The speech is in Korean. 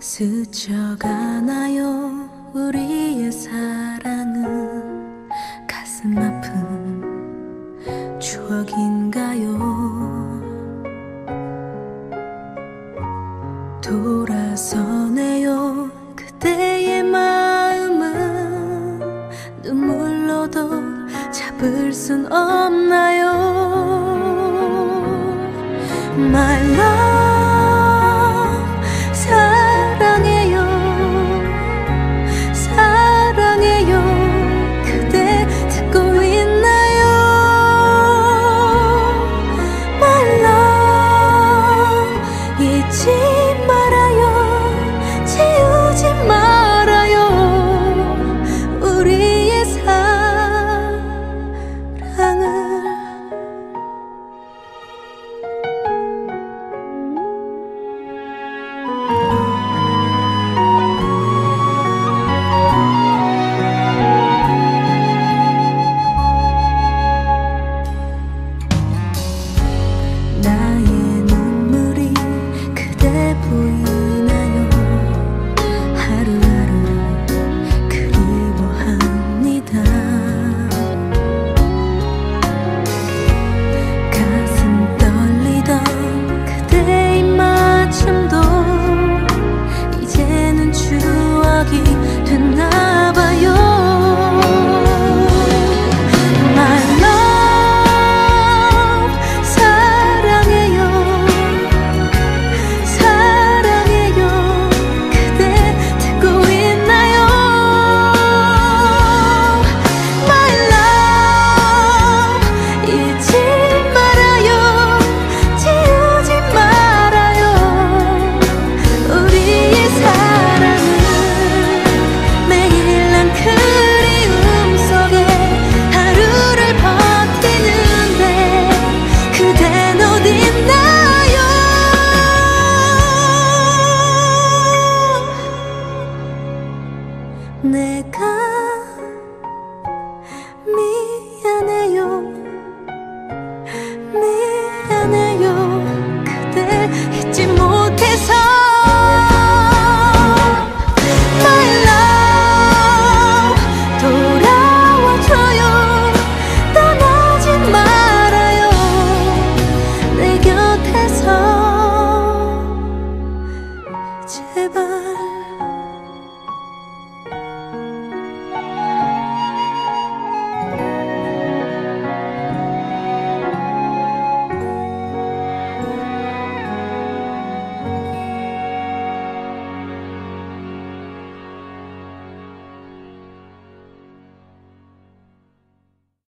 스쳐가나요 우리의 사랑은 가슴 아픈 추억인가요? 돌아서네요 그대의 마음은 눈물로도 잡을 순 없나요? My love 사랑해요 사랑해요 그대 듣고 있나요? My love 잊지 말아요 지우지 말아요 우리의 사랑을. 나의 눈물이 그대 보이나요? 하루하루 그리워합니다. 가슴 떨리던 그대의 입맞춤도 이제는 추억이 됐나봐요. 내가 미안해요 미안해요 그대 잊지 못해서. My love 돌아와줘요 떠나지 말아요 내 곁에서 제발.